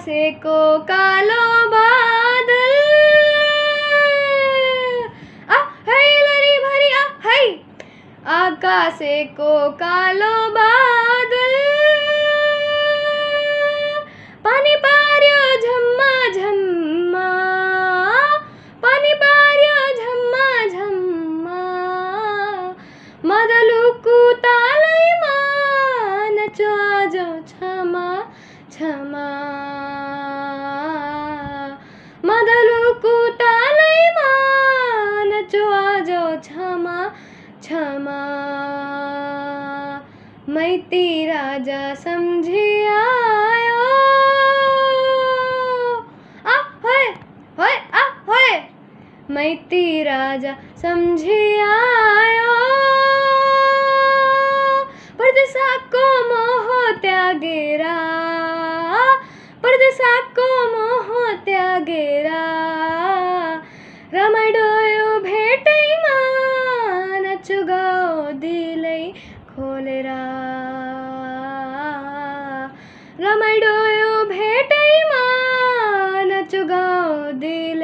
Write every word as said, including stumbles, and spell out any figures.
आकाशे को कालो बादल आ है लरी भरी आ है आकाशे को कालो बादल पानी पार्यो झम्मा झम्मा पानी पार्यो झम्मा झम्मा मदलुकु तालैमा नचो आजो छमा छमा मदलुकु तालैमा नचो आजो छमा छमा मैती राजा समझी आयो आ होए होए आ होए मैती राजा समझी आयो परदेसा को मोह त्यागेरा परदेसा को मोह त्यागेरा रमाइडोयो भेटैमा नचु गाओ दिलै खोलेरा रमाइडोयो भेटैमा नचु गाओ दिलै